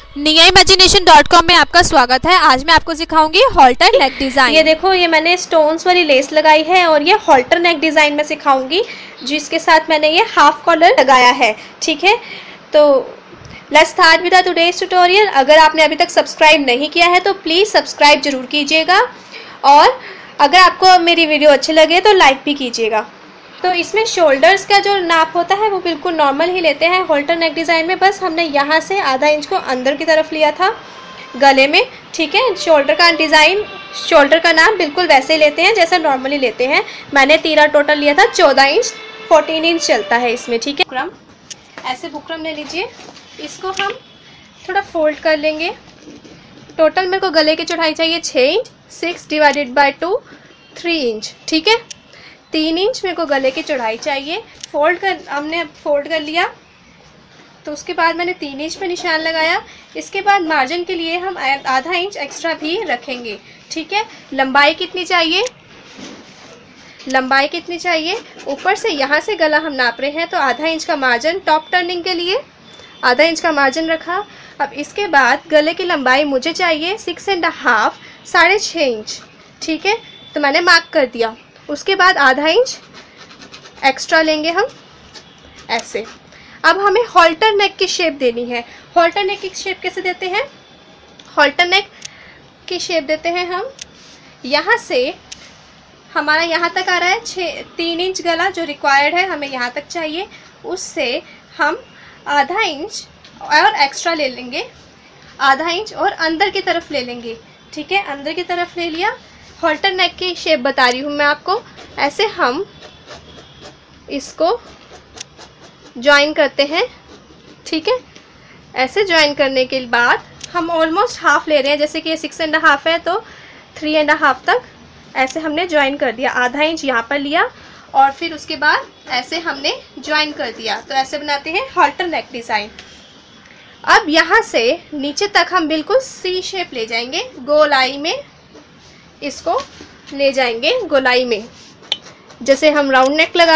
niaimagination.com में आपका स्वागत है। आज मैं आपको सिखाऊंगी हॉल्टर नेक डिज़ाइन। ये देखो, ये मैंने स्टोन्स वाली लेस लगाई है और ये हॉल्टर नेक डिज़ाइन में सिखाऊंगी, जिसके साथ मैंने ये हाफ कॉलर लगाया है। ठीक है, तो let's start with the today's tutorial. अगर आपने अभी तक सब्सक्राइब नहीं किया है तो प्लीज़ सब्सक्राइब जरूर कीजिएगा, और अगर आपको मेरी वीडियो अच्छी लगे तो लाइक भी कीजिएगा। तो इसमें शोल्डर्स का जो नाप होता है वो बिल्कुल नॉर्मल ही लेते हैं हॉल्टर नेक डिज़ाइन में। बस हमने यहाँ से आधा इंच को अंदर की तरफ लिया था गले में। ठीक है, शोल्डर का डिज़ाइन, शोल्डर का नाप बिल्कुल वैसे ही लेते हैं जैसे नॉर्मली लेते हैं। मैंने तीरा टोटल लिया था 14 इंच, 14 इंच चलता है इसमें। ठीक है, बुकरम, ऐसे बुकरम ले लीजिए, इसको हम थोड़ा फोल्ड कर लेंगे। टोटल मेरे को गले की चौड़ाई चाहिए 6 इंच, 6 डिवाइडेड बाय 2 3 इंच। ठीक है, 3 इंच मेरे को गले की चौड़ाई चाहिए। हमने फोल्ड कर लिया, तो उसके बाद मैंने 3 इंच पे निशान लगाया। इसके बाद मार्जिन के लिए हम आधा इंच एक्स्ट्रा भी रखेंगे। ठीक है, लंबाई कितनी चाहिए, लंबाई कितनी चाहिए, ऊपर से यहाँ से गला हम नाप रहे हैं तो आधा इंच का मार्जिन, टॉप टर्निंग के लिए आधा इंच का मार्जिन रखा। अब इसके बाद गले की लंबाई मुझे चाहिए 6.5, 6.5 इंच। ठीक है, तो मैंने मार्क कर दिया। उसके बाद आधा इंच एक्स्ट्रा लेंगे हम ऐसे। अब हमें हॉल्टर नेक की शेप देनी है। हॉल्टर नेक की शेप कैसे देते हैं, हॉल्टर नेक की शेप देते हैं हम यहाँ से, हमारा यहाँ तक आ रहा है 3 इंच गला जो रिक्वायर्ड है, हमें यहाँ तक चाहिए। उससे हम आधा इंच और एक्स्ट्रा ले लेंगे, आधा इंच और अंदर की तरफ ले लेंगे। ठीक है, अंदर की तरफ ले लिया। हॉल्टर नेक की शेप बता रही हूँ मैं आपको। ऐसे हम इसको ज्वाइन करते हैं। ठीक है, ऐसे ज्वाइन करने के बाद हम ऑलमोस्ट हाफ ले रहे हैं, जैसे कि ये 6.5 है तो 3.5 तक ऐसे हमने ज्वाइन कर दिया। आधा इंच यहाँ पर लिया और फिर उसके बाद ऐसे हमने ज्वाइन कर दिया। तो ऐसे बनाते हैं हॉल्टर नेक डिज़ाइन। अब यहाँ से नीचे तक हम बिल्कुल सी शेप ले जाएंगे, गोलाई में इसको ले जाएंगे, गोलाई में। जैसे हम राउंड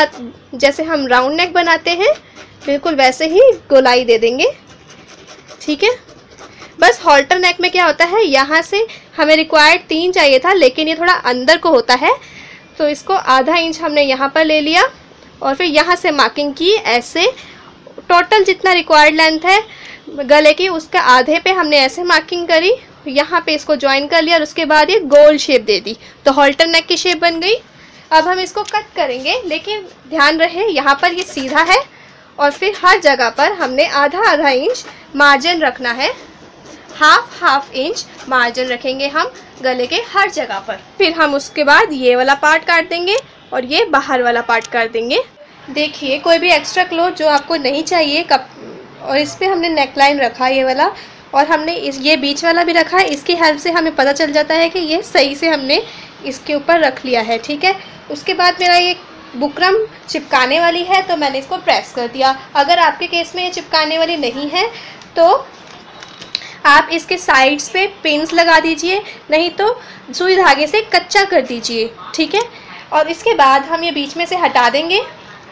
नेक बनाते हैं बिल्कुल वैसे ही गोलाई दे देंगे। ठीक है, बस हॉल्टर नेक में क्या होता है, यहाँ से हमें रिक्वायर्ड 3 चाहिए था लेकिन ये थोड़ा अंदर को होता है, तो इसको आधा इंच हमने यहाँ पर ले लिया और फिर यहाँ से मार्किंग की। ऐसे टोटल जितना रिक्वायर्ड लेंथ है गले की उसके आधे पे हमने ऐसे मार्किंग करी, यहाँ पे इसको ज्वाइन कर लिया और उसके बाद ये गोल शेप दे दी, तो हॉल्टर नेक की शेप बन गई। अब हम इसको कट करेंगे, लेकिन ध्यान रहे यहाँ पर ये सीधा है और फिर हर जगह पर हमने आधा इंच मार्जिन रखना है, हाफ इंच मार्जिन रखेंगे हम गले के हर जगह पर। फिर हम उसके बाद ये वाला पार्ट काट देंगे और ये बाहर वाला पार्ट काट देंगे। देखिए, कोई भी एक्स्ट्रा क्लॉथ जो आपको नहीं चाहिए और इस पर हमने नेकलाइन रखा ये वाला, और हमने ये बीच वाला भी रखा है। इसकी हेल्प से हमें पता चल जाता है कि ये सही से हमने इसके ऊपर रख लिया है। ठीक है, उसके बाद मेरा ये बुकरम चिपकाने वाली है तो मैंने इसको प्रेस कर दिया। अगर आपके केस में ये चिपकाने वाली नहीं है तो आप इसके साइड्स पे पिन्स लगा दीजिए, नहीं तो सुई धागे से कच्चा कर दीजिए। ठीक है, और इसके बाद हम ये बीच में से हटा देंगे।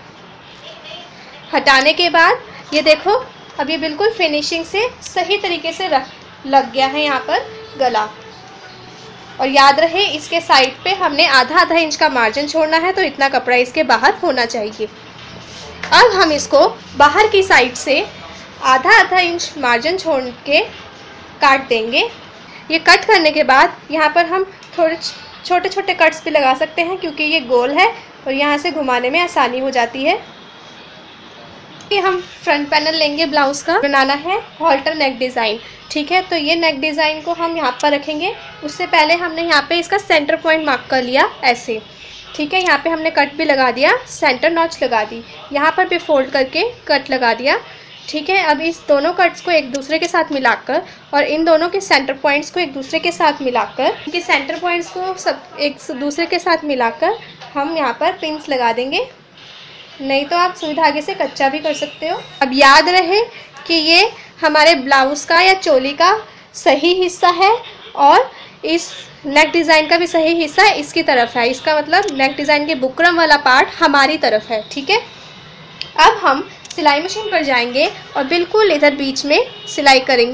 हटाने के बाद ये देखो, अब ये बिल्कुल फिनिशिंग से सही तरीके से लग गया है यहाँ पर गला। और याद रहे, इसके साइड पे हमने आधा इंच का मार्जिन छोड़ना है, तो इतना कपड़ा इसके बाहर होना चाहिए। अब हम इसको बाहर की साइड से आधा इंच मार्जिन छोड़ के काट देंगे। ये कट करने के बाद यहाँ पर हम थोड़े छोटे छोटे कट्स भी लगा सकते हैं, क्योंकि ये गोल है और यहाँ से घुमाने में आसानी हो जाती है। ये हम फ्रंट पैनल लेंगे, ब्लाउज़ का बनाना है हॉल्टर नेक डिज़ाइन। ठीक है, तो ये नेक डिज़ाइन को हम यहाँ पर रखेंगे। उससे पहले हमने यहाँ पे इसका सेंटर पॉइंट मार्क कर लिया ऐसे। ठीक है, यहाँ पे हमने कट भी लगा दिया, सेंटर नॉच लगा दी, यहाँ पर भी फोल्ड करके कट लगा दिया। ठीक है, अब इस दोनों कट्स को एक दूसरे के साथ मिलाकर और इन दोनों के सेंटर पॉइंट्स को एक दूसरे के साथ मिलाकर, इनके सेंटर पॉइंट्स को सब एक दूसरे के साथ मिलाकर हम यहाँ पर पिन्स लगा देंगे, नहीं तो आप सुई धागे से कच्चा भी कर सकते हो। अब याद रहे कि ये हमारे ब्लाउज़ का या चोली का सही हिस्सा है और इस नेक डिज़ाइन का भी सही हिस्सा इसकी तरफ है। इसका मतलब नेक डिज़ाइन के बुकरम वाला पार्ट हमारी तरफ है। ठीक है, अब हम सिलाई मशीन पर जाएंगे और बिल्कुल इधर बीच में सिलाई करेंगे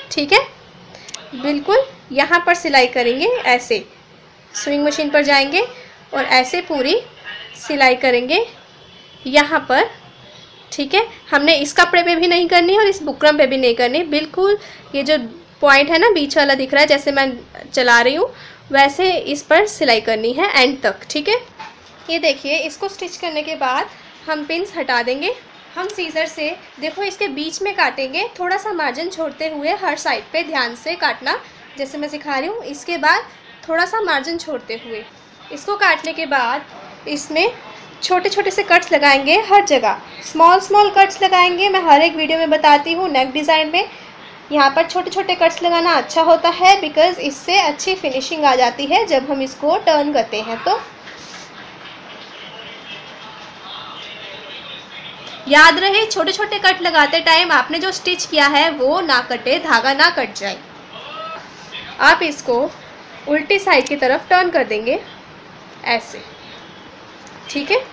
ठीक है। बिल्कुल यहाँ पर सिलाई करेंगे, ऐसे स्विंग मशीन पर जाएंगे और ऐसे पूरी सिलाई करेंगे यहाँ पर, ठीक है। हमने इस कपड़े पे भी नहीं करनी और इस बुकरम पे भी नहीं करनी, बिल्कुल ये जो पॉइंट है ना बीच वाला दिख रहा है, जैसे मैं चला रही हूँ वैसे इस पर सिलाई करनी है एंड तक, ठीक है। ये देखिए, इसको स्टिच करने के बाद हम पिन्स हटा देंगे। हम सीजर से देखो इसके बीच में काटेंगे, थोड़ा सा मार्जिन छोड़ते हुए हर साइड पे ध्यान से काटना, जैसे मैं सिखा रही हूँ। इसके बाद थोड़ा सा मार्जिन छोड़ते हुए इसको काटने के बाद इसमें छोटे छोटे से कट्स लगाएंगे, हर जगह स्मॉल कट्स लगाएंगे। मैं हर एक वीडियो में बताती हूँ नेक डिज़ाइन में यहाँ पर छोटे छोटे कट्स लगाना अच्छा होता है, बिकॉज़ इससे अच्छी फिनिशिंग आ जाती है जब हम इसको टर्न करते हैं। तो याद रहे, छोटे छोटे कट लगाते टाइम आपने जो स्टिच किया है वो ना कटे, धागा ना कट जाए। आप इसको उल्टी साइड की तरफ टर्न कर देंगे ऐसे, ठीक है।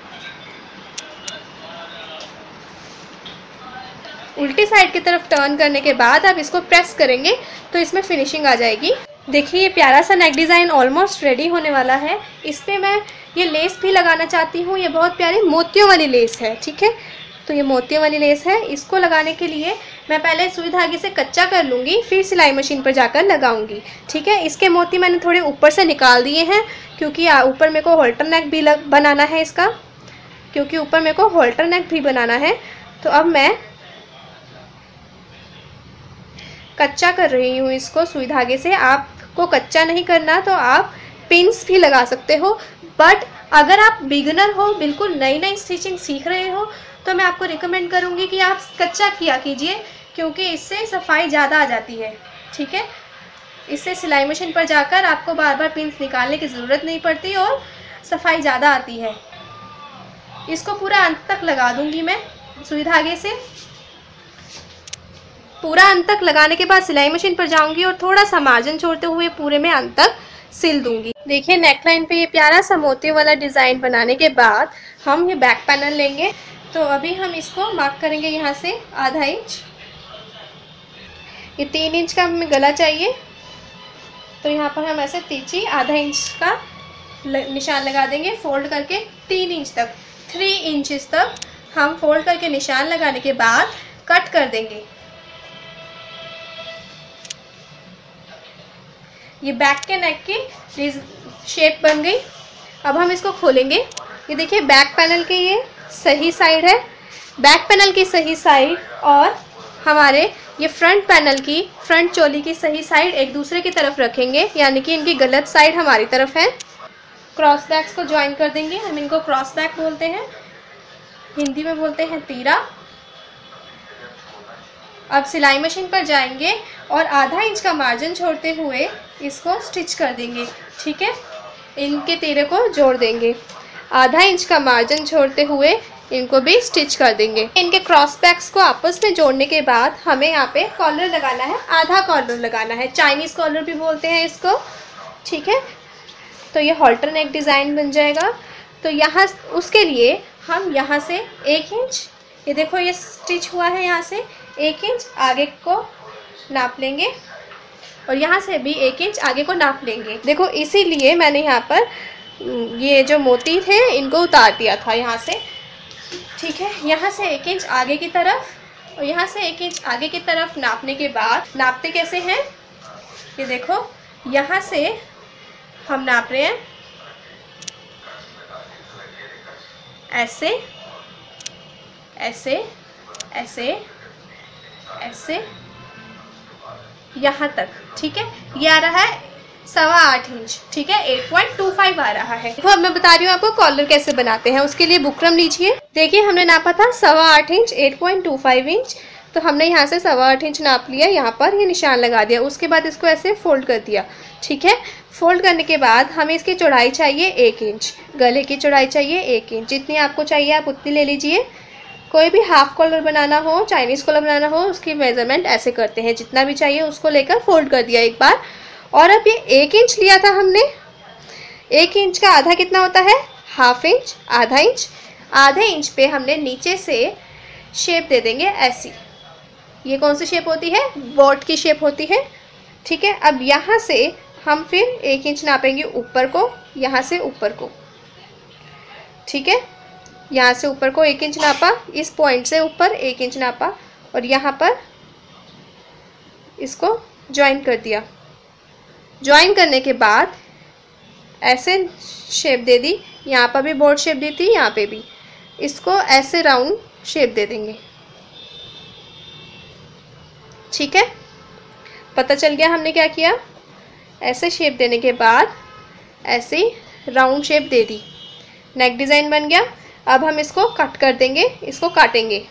उल्टी साइड की तरफ टर्न करने के बाद आप इसको प्रेस करेंगे तो इसमें फिनिशिंग आ जाएगी। देखिए, ये प्यारा सा नेक डिज़ाइन ऑलमोस्ट रेडी होने वाला है। इस पर मैं ये लेस भी लगाना चाहती हूँ, ये बहुत प्यारी मोतियों वाली लेस है, ठीक है। तो ये मोतियों वाली लेस है, इसको लगाने के लिए मैं पहले सुई धागे से कच्चा कर लूँगी, फिर सिलाई मशीन पर जाकर लगाऊंगी, ठीक है। इसके मोती मैंने थोड़े ऊपर से निकाल दिए हैं, क्योंकि ऊपर मेरे को होल्टर नेक भी बनाना है इसका, क्योंकि ऊपर मेरे को होल्टर नेक भी बनाना है। तो अब मैं कच्चा कर रही हूँ इसको सुई धागे से। आपको कच्चा नहीं करना तो आप पिन्स भी लगा सकते हो, बट अगर आप बिगिनर हो, बिल्कुल नई नई स्टिचिंग सीख रहे हो, तो मैं आपको रिकमेंड करूँगी कि आप कच्चा किया कीजिए, क्योंकि इससे सफाई ज़्यादा आ जाती है, ठीक है। इससे सिलाई मशीन पर जाकर आपको बार बार पिन्स निकालने की ज़रूरत नहीं पड़ती और सफाई ज़्यादा आती है। इसको पूरा अंत तक लगा दूँगी मैं सुई धागे से। पूरा अंत तक लगाने के बाद सिलाई मशीन पर जाऊंगी और थोड़ा सा मार्जिन छोड़ते हुए पूरे में अंत तक सिल दूंगी। देखिए, नेकलाइन पे ये प्यारा सा मोतियों वाला डिज़ाइन बनाने के बाद हम ये बैक पैनल लेंगे। तो अभी हम इसको मार्क करेंगे यहाँ से आधा इंच। ये 3 इंच का हमें गला चाहिए, तो यहाँ पर हम ऐसे तीची आधा इंच का निशान लगा देंगे, फोल्ड करके 3 इंच तक, 3 इंचेस तक हम फोल्ड करके निशान लगाने के बाद कट कर देंगे। ये बैक के नेक की शेप बन गई। अब हम इसको खोलेंगे। ये देखिए, बैक पैनल की ये सही साइड है, बैक पैनल की सही साइड और हमारे ये फ्रंट पैनल की, फ्रंट चोली की सही साइड एक दूसरे की तरफ रखेंगे, यानी कि इनकी गलत साइड हमारी तरफ है। क्रॉस बैक्स को ज्वाइन कर देंगे। हम इनको क्रॉस बैक बोलते हैं, हिंदी में बोलते हैं तीरा। अब सिलाई मशीन पर जाएंगे और आधा इंच का मार्जिन छोड़ते हुए इसको स्टिच कर देंगे, ठीक है। इनके तीरे को जोड़ देंगे, आधा इंच का मार्जिन छोड़ते हुए इनको भी स्टिच कर देंगे। इनके क्रॉस बैक्स को आपस में जोड़ने के बाद हमें यहाँ पे कॉलर लगाना है, आधा कॉलर लगाना है, चाइनीज़ कॉलर भी बोलते हैं इसको, ठीक है। तो ये हॉल्टर नेक डिज़ाइन बन जाएगा। तो यहाँ उसके लिए हम यहाँ से 1 इंच, ये देखो ये स्टिच हुआ है, यहाँ से 1 इंच आगे को नाप लेंगे और यहाँ से भी 1 इंच आगे को नाप लेंगे। देखो, इसीलिए मैंने यहाँ पर ये जो मोती थे इनको उतार दिया था यहाँ से, ठीक है। यहाँ से 1 इंच आगे की तरफ और यहाँ से 1 इंच आगे की तरफ नापने के बाद, नापते कैसे हैं ये देखो, यहाँ से हम नाप रहे हैं ऐसे ऐसे ऐसे ऐसे यहाँ तक, ठीक है। ये आ रहा है 8.25 इंच, ठीक है, 8.25 आ रहा है। तो अब मैं बता रही हूँ आपको कॉलर कैसे बनाते हैं। उसके लिए बुकरम लीजिए। देखिए, हमने नापा था 8.25 इंच, 8.25 इंच। तो हमने यहाँ से 8.25 इंच नाप लिया, यहाँ पर ये निशान लगा दिया। उसके बाद इसको ऐसे फोल्ड कर दिया, ठीक है। फोल्ड करने के बाद हमें इसकी चौड़ाई चाहिए 1 इंच, गले की चौड़ाई चाहिए 1 इंच। जितनी आपको चाहिए आप उतनी ले लीजिए। कोई भी हाफ कॉलर बनाना हो, चाइनीज़ कॉलर बनाना हो, उसकी मेजरमेंट ऐसे करते हैं, जितना भी चाहिए उसको लेकर फोल्ड कर दिया एक बार। और अब ये 1 इंच लिया था हमने, 1 इंच का आधा कितना होता है, हाफ इंच, आधा इंच। आधे इंच पे हमने नीचे से शेप दे देंगे ऐसी, ये कौन सी शेप होती है? बोट की शेप होती है। ठीक है, अब यहाँ से हम फिर 1 इंच नापेंगे ऊपर को, यहाँ से ऊपर को। ठीक है, यहाँ से ऊपर को 1 इंच नापा, इस पॉइंट से ऊपर 1 इंच नापा और यहाँ पर इसको ज्वाइन कर दिया। ज्वाइन करने के बाद ऐसे शेप दे दी, यहाँ पर भी बोर्ड शेप दी थी, यहाँ पे भी। इसको ऐसे राउंड शेप दे देंगे। ठीक है, पता चल गया हमने क्या किया। ऐसे शेप देने के बाद ऐसे राउंड शेप दे दी, नेक डिज़ाइन बन गया। अब हम इसको कट कर देंगे, इसको काटेंगे।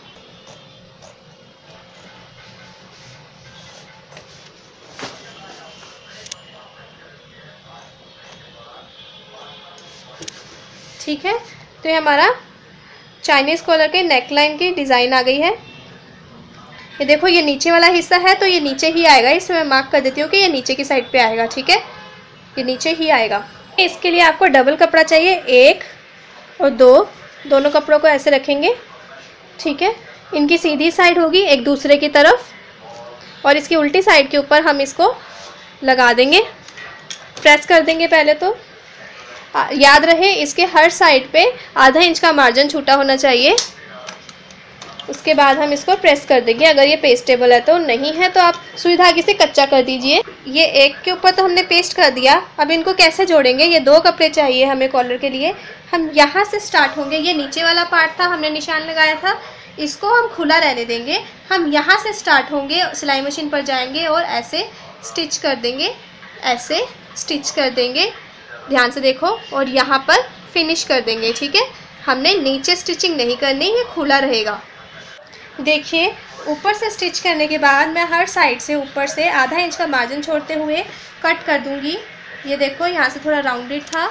ठीक है, तो ये हमारा चाइनीज़ कॉलर के नेकलाइन की डिज़ाइन आ गई है। ये देखो, ये नीचे वाला हिस्सा है तो ये नीचे ही आएगा, इसमें मैं मार्क कर देती हूँ कि ये नीचे की साइड पे आएगा। ठीक है, ये नीचे ही आएगा। इसके लिए आपको डबल कपड़ा चाहिए, 1 और 2, दोनों कपड़ों को ऐसे रखेंगे। ठीक है, इनकी सीधी साइड होगी एक दूसरे की तरफ और इसकी उल्टी साइड के ऊपर हम इसको लगा देंगे, प्रेस कर देंगे। पहले तो याद रहे इसके हर साइड पे आधा इंच का मार्जिन छूटा होना चाहिए। उसके बाद हम इसको प्रेस कर देंगे। अगर ये पेस्टेबल है तो, नहीं है तो आप सुई धागे से कच्चा कर दीजिए। ये एक के ऊपर तो हमने पेस्ट कर दिया। अब इनको कैसे जोड़ेंगे? ये 2 कपड़े चाहिए हमें कॉलर के लिए। हम यहाँ से स्टार्ट होंगे, ये नीचे वाला पार्ट था, हमने निशान लगाया था, इसको हम खुला रहने देंगे। हम यहाँ से स्टार्ट होंगे, सिलाई मशीन पर जाएंगे और ऐसे स्टिच कर देंगे, ऐसे स्टिच कर देंगे, ध्यान से देखो, और यहाँ पर फिनिश कर देंगे। ठीक है, हमने नीचे स्टिचिंग नहीं करनी, ये खुला रहेगा। देखिए, ऊपर से स्टिच करने के बाद मैं हर साइड से ऊपर से आधा इंच का मार्जिन छोड़ते हुए कट कर दूंगी। ये देखो, यहाँ से थोड़ा राउंडेड था,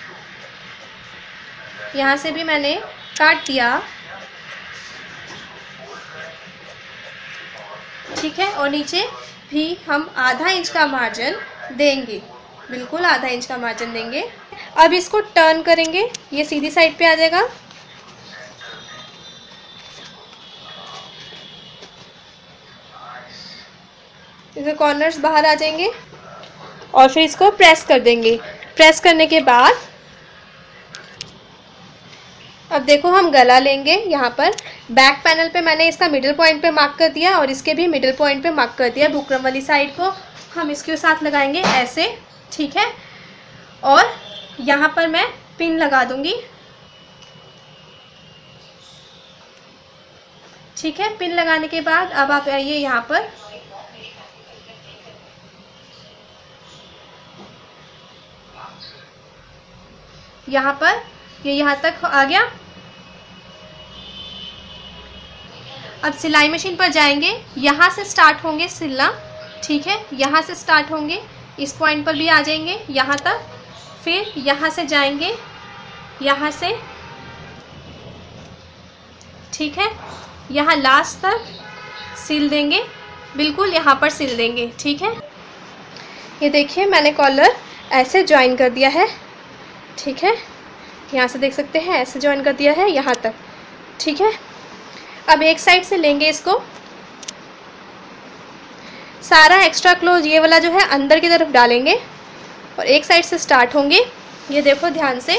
यहाँ से भी मैंने काट दिया। ठीक है, और नीचे भी हम आधा इंच का मार्जिन देंगे, बिल्कुल आधा इंच का मार्जिन देंगे। अब इसको टर्न करेंगे, ये सीधी साइड पे आ जाएगा। इसके कॉर्नर्स बाहर आ जाएंगे और फिर इसको प्रेस कर देंगे। प्रेस करने के बाद अब देखो, हम गला लेंगे। यहाँ पर बैक पैनल पे मैंने इसका मिडिल पॉइंट पे मार्क कर दिया और इसके भी मिडिल पॉइंट पे मार्क कर दिया। बुकरम वाली साइड को हम इसके साथ लगाएंगे ऐसे। ठीक है, और यहाँ पर मैं पिन लगा दूंगी। ठीक है, पिन लगाने के बाद अब आप आइए यहाँ पर, यहाँ पर ये यहाँ तक आ गया। अब सिलाई मशीन पर जाएंगे, यहाँ से स्टार्ट होंगे सिलना। ठीक है, यहाँ से स्टार्ट होंगे, इस पॉइंट पर भी आ जाएंगे यहाँ तक, फिर यहाँ से जाएंगे यहाँ से। ठीक है, यहाँ लास्ट तक सिल देंगे, बिल्कुल यहाँ पर सिल देंगे। ठीक है, ये देखिए मैंने कॉलर ऐसे ज्वाइन कर दिया है। ठीक है, यहाँ से देख सकते हैं ऐसे ज्वाइन कर दिया है यहाँ तक। ठीक है, अब एक साइड से लेंगे इसको, सारा एक्स्ट्रा क्लोज ये वाला जो है अंदर की तरफ डालेंगे और एक साइड से स्टार्ट होंगे। ये देखो ध्यान से,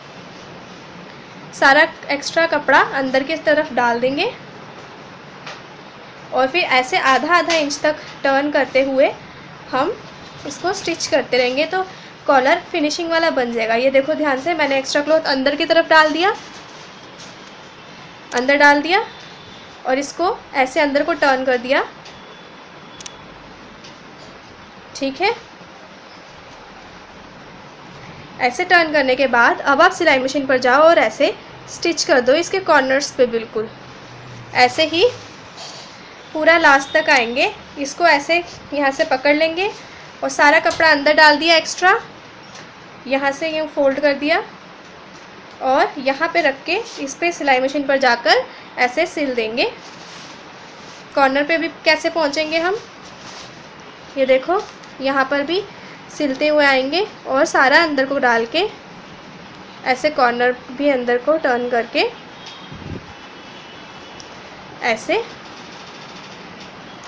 सारा एक्स्ट्रा कपड़ा अंदर की तरफ डाल देंगे और फिर ऐसे आधा आधा इंच तक टर्न करते हुए हम इसको स्टिच करते रहेंगे तो कॉलर फिनिशिंग वाला बन जाएगा। ये देखो ध्यान से, मैंने एक्स्ट्रा क्लॉथ अंदर की तरफ डाल दिया, अंदर डाल दिया और इसको ऐसे अंदर को टर्न कर दिया। ठीक है, ऐसे टर्न करने के बाद अब आप सिलाई मशीन पर जाओ और ऐसे स्टिच कर दो इसके कॉर्नर्स पे, बिल्कुल ऐसे ही पूरा लास्ट तक आएंगे। इसको ऐसे यहाँ से पकड़ लेंगे और सारा कपड़ा अंदर डाल दिया एक्स्ट्रा, यहाँ से यूँ फोल्ड कर दिया और यहाँ पे रख के इस पे सिलाई मशीन पर जाकर ऐसे सिल देंगे। कॉर्नर पे भी कैसे पहुँचेंगे हम, ये देखो यहाँ पर भी सिलते हुए आएंगे और सारा अंदर को डाल के ऐसे कॉर्नर भी अंदर को टर्न करके ऐसे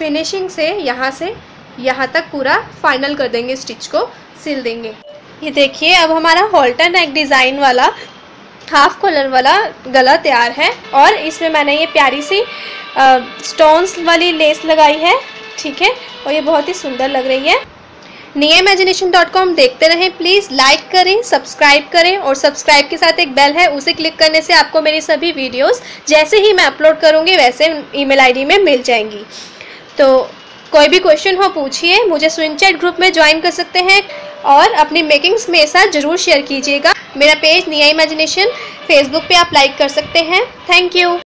फिनिशिंग से यहाँ तक पूरा फाइनल कर देंगे, स्टिच को सिल देंगे। ये देखिए अब हमारा हॉल्टर नेक डिज़ाइन वाला हाफ कॉलर वाला गला तैयार है और इसमें मैंने ये प्यारी सी स्टोन्स वाली लेस लगाई है, ठीक है, और ये बहुत ही सुंदर लग रही है। niaimagination.com देखते रहें, प्लीज़ लाइक करें, सब्सक्राइब करें और सब्सक्राइब के साथ एक बेल है, उसे क्लिक करने से आपको मेरी सभी वीडियोस जैसे ही मैं अपलोड करूँगी वैसे ईमेल आईडी में मिल जाएंगी। तो कोई भी क्वेश्चन हो पूछिए, मुझे स्विंग चैट ग्रुप में ज्वाइन कर सकते हैं और अपनी मेकिंग्स मेरे साथ ज़रूर शेयर कीजिएगा। मेरा पेज निया इमेजिनेशन फेसबुक पे आप लाइक कर सकते हैं। Thank you.